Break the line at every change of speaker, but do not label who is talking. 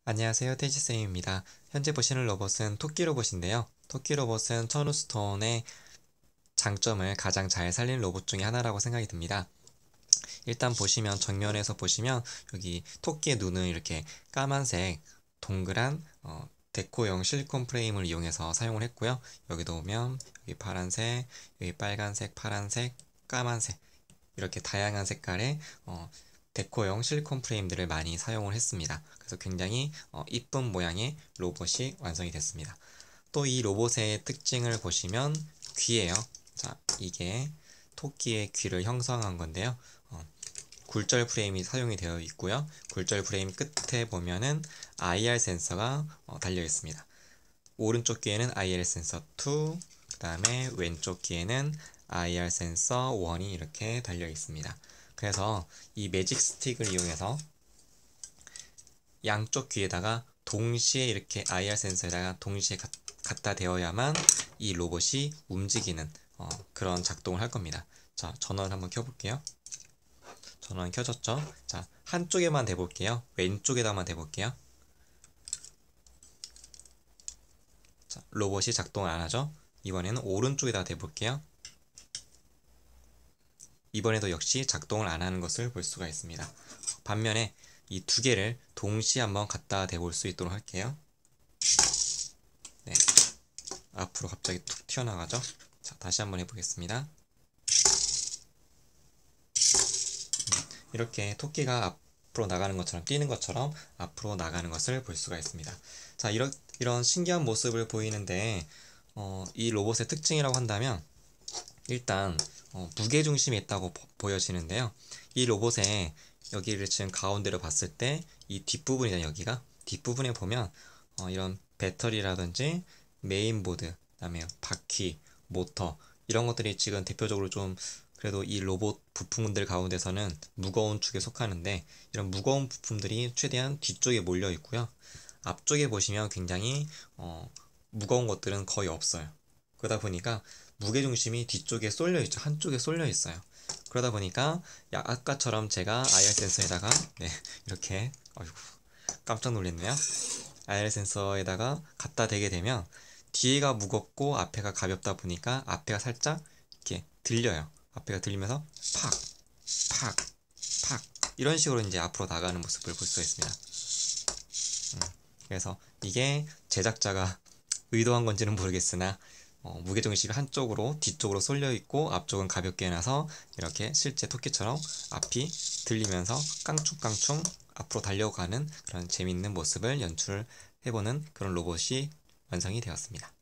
안녕하세요, 태지쌤입니다. 현재 보시는 로봇은 토끼 로봇인데요. 토끼 로봇은 천우스톤의 장점을 가장 잘 살린 로봇 중에 하나라고 생각이 듭니다. 일단 보시면 정면에서 보시면 여기 토끼의 눈을 이렇게 까만색 동그란 데코형 실리콘 프레임을 이용해서 사용을 했고요. 여기도 보면 여기 파란색, 여기 빨간색, 파란색, 까만색 이렇게 다양한 색깔의 데코형 실리콘 프레임들을 많이 사용을 했습니다. 그래서 굉장히 이쁜 모양의 로봇이 완성이 됐습니다. 또 이 로봇의 특징을 보시면 귀예요. 자, 이게 토끼의 귀를 형성한 건데요. 굴절 프레임이 사용이 되어 있고요. 굴절 프레임 끝에 보면은 IR 센서가 달려 있습니다. 오른쪽 귀에는 IR 센서 2, 그 다음에 왼쪽 귀에는 IR 센서 1이 이렇게 달려 있습니다. 그래서 이 매직 스틱을 이용해서 양쪽 귀에다가 동시에 이렇게 IR 센서에다가 동시에 갖다 대어야만 이 로봇이 움직이는 그런 작동을 할 겁니다. 자, 전원 한번 켜볼게요. 전원 켜졌죠? 자, 한쪽에만 대볼게요. 왼쪽에다만 대볼게요. 자, 로봇이 작동을 안 하죠? 이번에는 오른쪽에다 대볼게요. 이번에도 역시 작동을 안 하는 것을 볼 수가 있습니다. 반면에 이 두 개를 동시에 한번 갖다 대볼 수 있도록 할게요. 네, 앞으로 갑자기 툭 튀어나가죠? 자, 다시 한번 해보겠습니다. 이렇게 토끼가 앞으로 나가는 것처럼 뛰는 것처럼 앞으로 나가는 것을 볼 수가 있습니다. 자, 이런 신기한 모습을 보이는데 이 로봇의 특징이라고 한다면 일단 무게중심이 있다고 보여지는데요. 이 로봇의 여기를 지금 가운데로 봤을 때 이 뒷부분이잖아요. 여기가 뒷부분에 보면 이런 배터리라든지 메인보드, 그다음에 바퀴, 모터 이런 것들이 지금 대표적으로 좀 그래도 이 로봇 부품들 가운데서는 무거운 축에 속하는데 이런 무거운 부품들이 최대한 뒤쪽에 몰려 있고요. 앞쪽에 보시면 굉장히 무거운 것들은 거의 없어요. 그러다 보니까 무게중심이 뒤쪽에 쏠려 있죠. 한쪽에 쏠려 있어요. 그러다 보니까 아까처럼 제가 IR 센서에다가 이렇게 깜짝 놀랐네요. IR 센서에다가 갖다 대게 되면 뒤에가 무겁고 앞에가 가볍다 보니까 앞에가 살짝 이렇게 들려요. 앞에가 들리면서 팍, 팍, 팍 이런 식으로 이제 앞으로 나가는 모습을 볼 수가 있습니다. 그래서 이게 제작자가 의도한 건지는 모르겠으나 무게중심이 한쪽으로 뒤쪽으로 쏠려 있고 앞쪽은 가볍게 해놔서 이렇게 실제 토끼처럼 앞이 들리면서 깡충깡충 앞으로 달려가는 그런 재밌는 모습을 연출해보는 그런 로봇이 완성이 되었습니다.